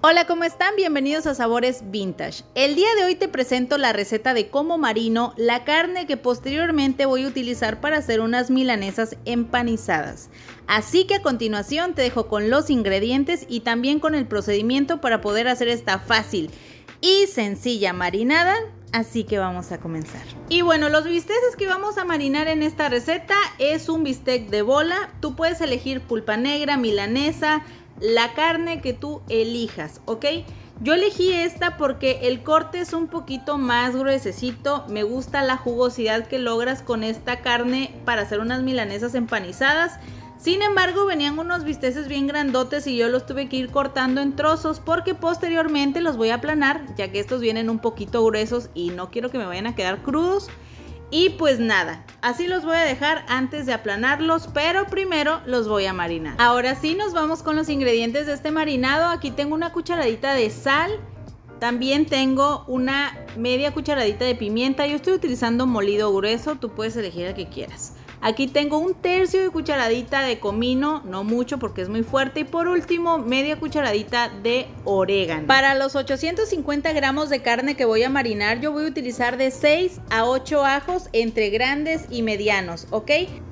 Hola, ¿cómo están? Bienvenidos a Sabores Vintage. El día de hoy te presento la receta de cómo marino la carne que posteriormente voy a utilizar para hacer unas milanesas empanizadas. Así que a continuación te dejo con los ingredientes y también con el procedimiento para poder hacer esta fácil y sencilla marinada. Así que vamos a comenzar. Y bueno, los bisteces que vamos a marinar en esta receta es un bistec de bola. Tú puedes elegir pulpa negra, milanesa, la carne que tú elijas, ¿ok? Yo elegí esta porque el corte es un poquito más gruesecito. Me gusta la jugosidad que logras con esta carne para hacer unas milanesas empanizadas. Sin embargo, venían unos bisteces bien grandotes y yo los tuve que ir cortando en trozos porque posteriormente los voy a aplanar, ya que estos vienen un poquito gruesos y no quiero que me vayan a quedar crudos. Y pues nada, así los voy a dejar antes de aplanarlos, pero primero los voy a marinar. Ahora sí nos vamos con los ingredientes de este marinado. Aquí tengo una cucharadita de sal, también tengo una media cucharadita de pimienta. Yo estoy utilizando molido grueso, tú puedes elegir el que quieras. Aquí tengo un tercio de cucharadita de comino, no mucho porque es muy fuerte. Y por último, media cucharadita de orégano. Para los 850 gramos de carne que voy a marinar, yo voy a utilizar de 6 a 8 ajos entre grandes y medianos, ¿ok?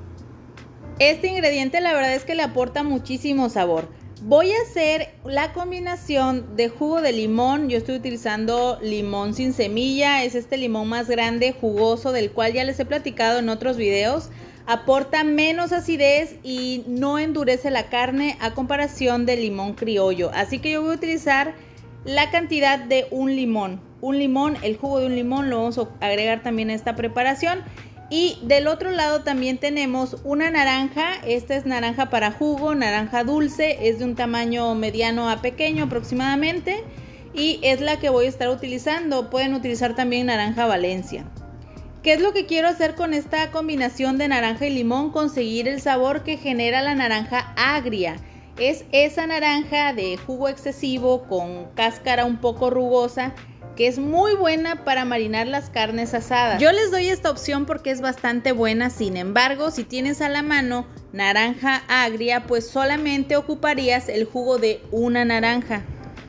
Este ingrediente la verdad es que le aporta muchísimo sabor. Voy a hacer la combinación de jugo de limón. Yo estoy utilizando limón sin semilla. Es este limón más grande, jugoso, del cual ya les he platicado en otros videos. Aporta menos acidez y no endurece la carne a comparación del limón criollo. Así que yo voy a utilizar la cantidad de un limón. El jugo de un limón lo vamos a agregar también a esta preparación. Y del otro lado también tenemos una naranja. Esta es naranja para jugo, naranja dulce. Es de un tamaño mediano a pequeño aproximadamente. Y es la que voy a estar utilizando. Pueden utilizar también naranja Valencia. ¿Qué es lo que quiero hacer con esta combinación de naranja y limón? Conseguir el sabor que genera la naranja agria. Es esa naranja de jugo excesivo con cáscara un poco rugosa que es muy buena para marinar las carnes asadas. Yo les doy esta opción porque es bastante buena. Sin embargo, si tienes a la mano naranja agria, pues solamente ocuparías el jugo de una naranja.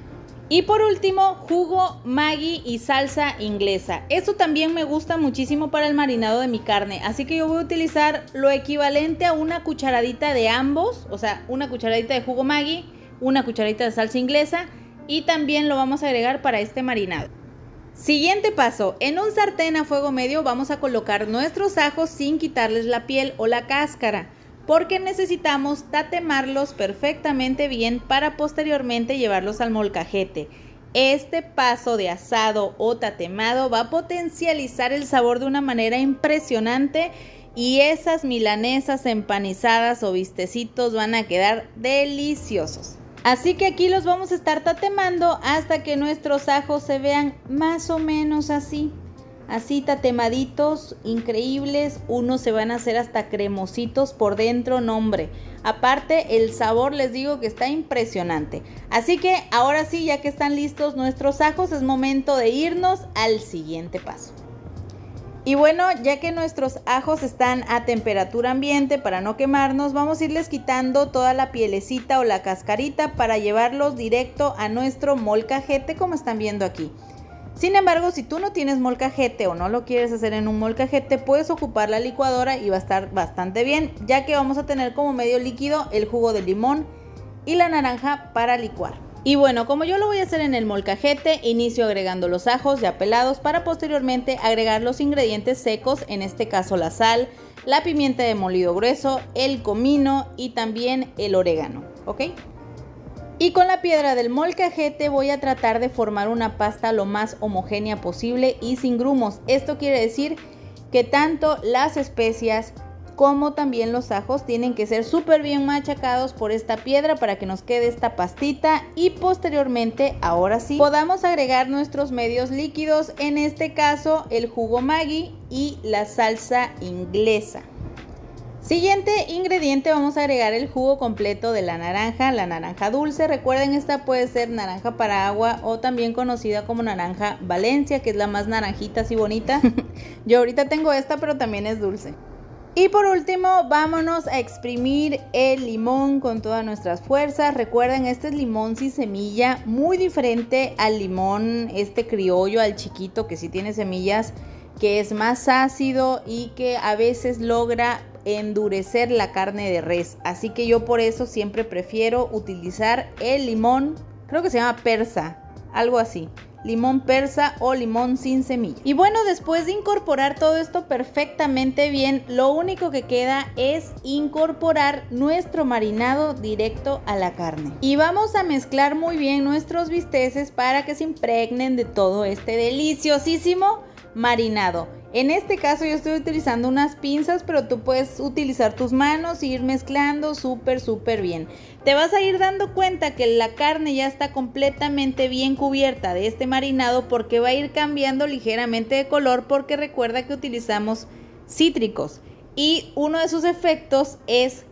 Y por último, jugo Maggi y salsa inglesa. Esto también me gusta muchísimo para el marinado de mi carne. Así que yo voy a utilizar lo equivalente a una cucharadita de ambos. O sea, una cucharadita de jugo Maggi, una cucharadita de salsa inglesa. Y también lo vamos a agregar para este marinado. Siguiente paso. En un sartén a fuego medio vamos a colocar nuestros ajos sin quitarles la piel o la cáscara, porque necesitamos tatemarlos perfectamente bien para posteriormente llevarlos al molcajete. Este paso de asado o tatemado va a potencializar el sabor de una manera impresionante y esas milanesas empanizadas o bistecitos van a quedar deliciosos. Así que aquí los vamos a estar tatemando hasta que nuestros ajos se vean más o menos así. Así tatemaditos, increíbles. Unos se van a hacer hasta cremositos por dentro, no hombre. Aparte el sabor les digo que está impresionante. Así que ahora sí, ya que están listos nuestros ajos, es momento de irnos al siguiente paso. Y bueno, ya que nuestros ajos están a temperatura ambiente para no quemarnos, vamos a irles quitando toda la pielecita o la cascarita para llevarlos directo a nuestro molcajete, como están viendo aquí. Sin embargo, si tú no tienes molcajete o no lo quieres hacer en un molcajete, puedes ocupar la licuadora y va a estar bastante bien, ya que vamos a tener como medio líquido el jugo de limón y la naranja para licuar. Y bueno, como yo lo voy a hacer en el molcajete, inicio agregando los ajos ya pelados para posteriormente agregar los ingredientes secos, en este caso la sal, la pimienta de molido grueso, el comino y también el orégano, ¿ok? Y con la piedra del molcajete voy a tratar de formar una pasta lo más homogénea posible y sin grumos. Esto quiere decir que tanto las especias como también los ajos tienen que ser súper bien machacados por esta piedra para que nos quede esta pastita y posteriormente, ahora sí, podamos agregar nuestros medios líquidos, en este caso el jugo Maggi y la salsa inglesa. Siguiente ingrediente, vamos a agregar el jugo completo de la naranja dulce. Recuerden, esta puede ser naranja para agua o también conocida como naranja Valencia, que es la más naranjita así bonita. Yo ahorita tengo esta, pero también es dulce. Y por último, vámonos a exprimir el limón con todas nuestras fuerzas. Recuerden, este es limón sin semilla, muy diferente al limón criollo, al chiquito que sí tiene semillas, que es más ácido y que a veces logra endurecer la carne de res. Así que yo por eso siempre prefiero utilizar el limón, creo que se llama persa, algo así. Limón persa o limón sin semilla. Y bueno, después de incorporar todo esto perfectamente bien, lo único que queda es incorporar nuestro marinado directo a la carne. Y vamos a mezclar muy bien nuestros bisteces para que se impregnen de todo este deliciosísimo marinado. En este caso yo estoy utilizando unas pinzas, pero tú puedes utilizar tus manos e ir mezclando súper bien. Te vas a ir dando cuenta que la carne ya está completamente bien cubierta de este marinado, porque va a ir cambiando ligeramente de color, porque recuerda que utilizamos cítricos y uno de sus efectos es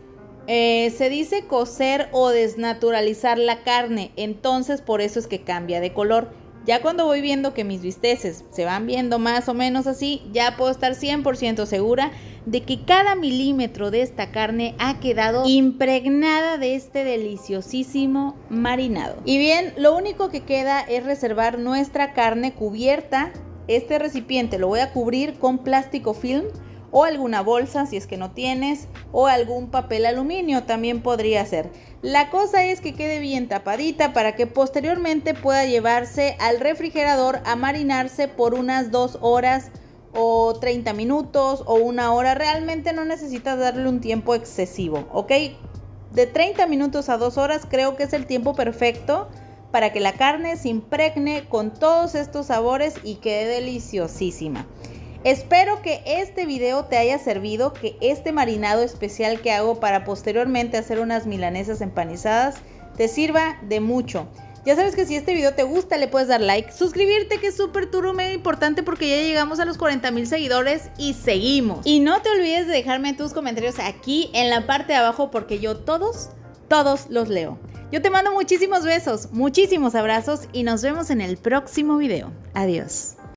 se dice cocer o desnaturalizar la carne. Entonces por eso es que cambia de color. Ya cuando voy viendo que mis bisteces se van viendo más o menos así, ya puedo estar 100% segura de que cada milímetro de esta carne ha quedado impregnada de este deliciosísimo marinado. Y bien, lo único que queda es reservar nuestra carne cubierta. Este recipiente lo voy a cubrir con plástico film o alguna bolsa si es que no tienes, o algún papel aluminio también podría ser. La cosa es que quede bien tapadita para que posteriormente pueda llevarse al refrigerador a marinarse por unas 2 horas o 30 minutos o 1 hora. Realmente no necesitas darle un tiempo excesivo, ¿ok? De 30 minutos a 2 horas creo que es el tiempo perfecto para que la carne se impregne con todos estos sabores y quede deliciosísima. Espero que este video te haya servido, que este marinado especial que hago para posteriormente hacer unas milanesas empanizadas te sirva de mucho. Ya sabes que si este video te gusta le puedes dar like, suscribirte, que es súper turbo mega importante porque ya llegamos a los 40,000 seguidores y seguimos. Y no te olvides de dejarme tus comentarios aquí en la parte de abajo porque yo todos los leo. Yo te mando muchísimos besos, muchísimos abrazos y nos vemos en el próximo video. Adiós.